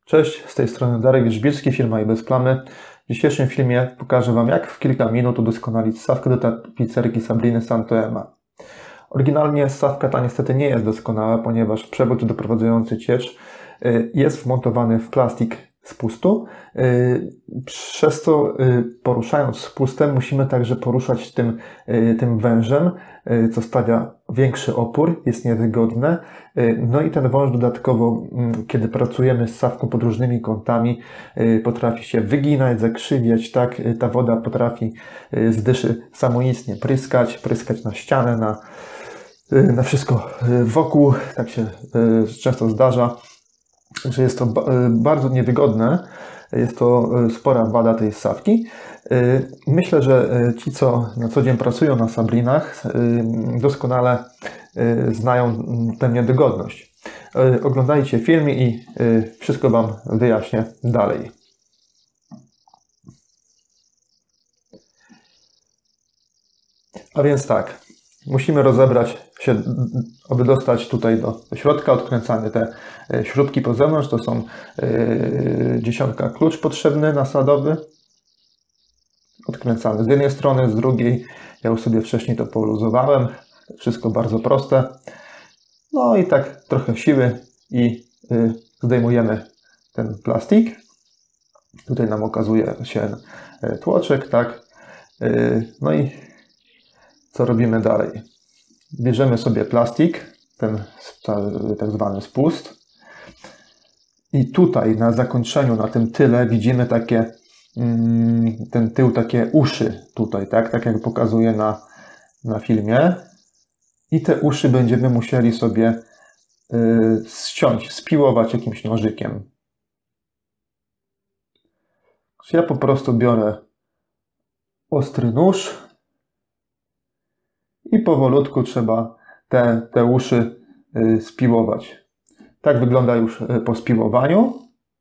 Cześć, z tej strony Darek Wierzbicki, firma Bez Plamy. W dzisiejszym filmie pokażę Wam, jak w kilka minut udoskonalić ssawkę do tapicerki Sabriny Santoema. Oryginalnie ssawka ta niestety nie jest doskonała, ponieważ przewód doprowadzający ciecz jest wmontowany w plastik spustu. Przez to poruszając spustem musimy także poruszać tym wężem, co stawia większy opór, jest niewygodne. No i ten wąż dodatkowo, kiedy pracujemy z ssawką pod różnymi kątami, potrafi się wyginać, zakrzywiać, tak? Ta woda potrafi z dyszy samoistnie pryskać na ścianę, na wszystko wokół. Tak się często zdarza, że jest to bardzo niewygodne. Jest to spora wada tej ssawki. Myślę, że ci, co na co dzień pracują na Sabrinach, doskonale znają tę niedogodność. Oglądajcie film i wszystko Wam wyjaśnię dalej. A więc tak, musimy rozebrać się, aby dostać tutaj do środka. Odkręcamy te śrubki po zewnątrz. To są 10 klucz potrzebny nasadowy. Odkręcamy z jednej strony, z drugiej. Ja już sobie wcześniej to poluzowałem. Wszystko bardzo proste. No i tak trochę siły i zdejmujemy ten plastik. Tutaj nam okazuje się tłoczek, tak. No i co robimy dalej? Bierzemy sobie plastik, ten tak zwany spust. I tutaj na zakończeniu, na tym tyle widzimy takie, ten tył, takie uszy tutaj, tak jak pokazuję na filmie. I te uszy będziemy musieli sobie ściąć, spiłować jakimś nożykiem. Ja po prostu biorę ostry nóż i powolutku trzeba te uszy spiłować. Tak wygląda już po spiłowaniu.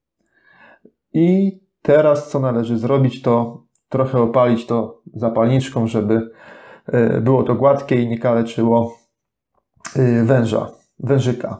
I teraz co należy zrobić, to trochę opalić to zapalniczką, żeby było to gładkie i nie kaleczyło wężyka.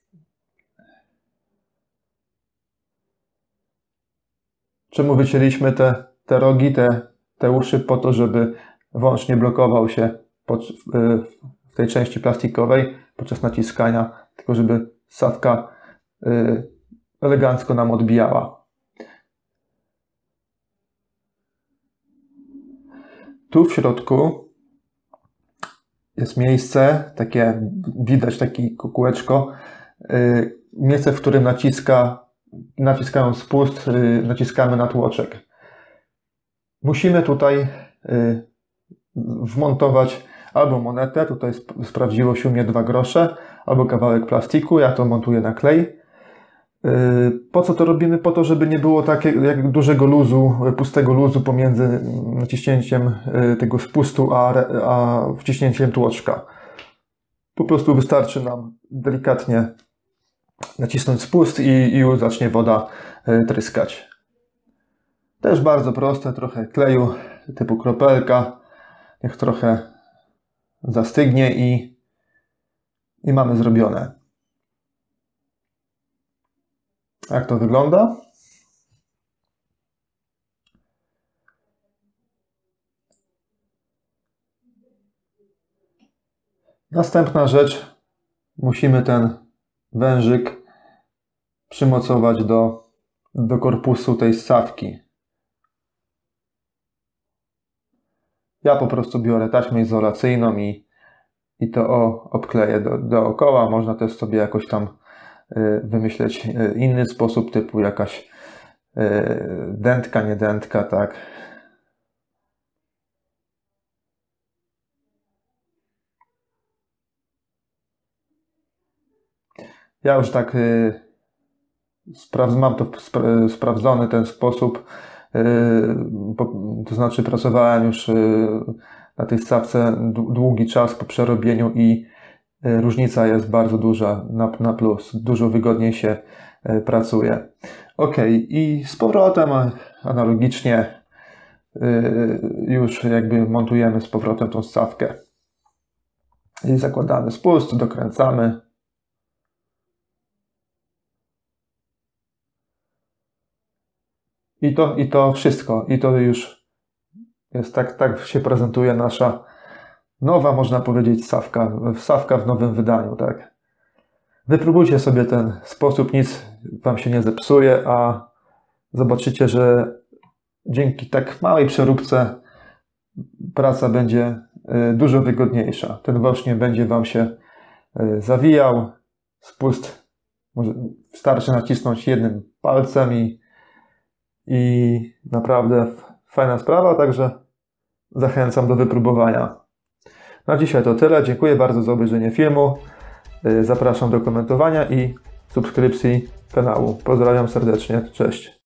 Czemu wycięliśmy te rogi, te uszy? Po to, żeby wąż nie blokował się w tej części plastikowej podczas naciskania, tylko żeby ssawka elegancko nam odbijała. Tu w środku jest miejsce, widać takie kółeczko, miejsce, w którym naciskając spust, naciskamy na tłoczek. Musimy tutaj wmontować albo monetę, tutaj sprawdziło się u mnie 2 grosze, albo kawałek plastiku, ja to montuję na klej. Po co to robimy? Po to, żeby nie było jak dużego luzu, pustego luzu pomiędzy naciśnięciem tego spustu a wciśnięciem tłoczka. Po prostu wystarczy nam delikatnie nacisnąć spust i już zacznie woda tryskać. Też bardzo proste, trochę kleju typu kropelka, niech trochę zastygnie i mamy zrobione. Jak to wygląda? Następna rzecz, musimy ten wężyk przymocować do korpusu tej ssawki. Ja po prostu biorę taśmę izolacyjną i to obkleję dookoła. Można też sobie jakoś tam wymyśleć inny sposób, typu jakaś dętka, nie dętka, tak. Ja już tak mam to sprawdzony ten sposób, to znaczy pracowałem już na tej ssawce długi czas po przerobieniu i różnica jest bardzo duża na plus. Dużo wygodniej się pracuje. Ok, i z powrotem analogicznie już jakby montujemy z powrotem tą ssawkę. I zakładamy spust, dokręcamy. I to wszystko. I to już jest tak się prezentuje nasza nowa, można powiedzieć, Sawka w nowym wydaniu, tak. Wypróbujcie sobie ten sposób, nic wam się nie zepsuje, a zobaczycie, że dzięki tak małej przeróbce praca będzie dużo wygodniejsza. Ten woż nie będzie wam się zawijał, spust może wystarczy nacisnąć jednym palcem i naprawdę fajna sprawa, także zachęcam do wypróbowania. Na dzisiaj to tyle. Dziękuję bardzo za obejrzenie filmu. Zapraszam do komentowania i subskrypcji kanału. Pozdrawiam serdecznie. Cześć.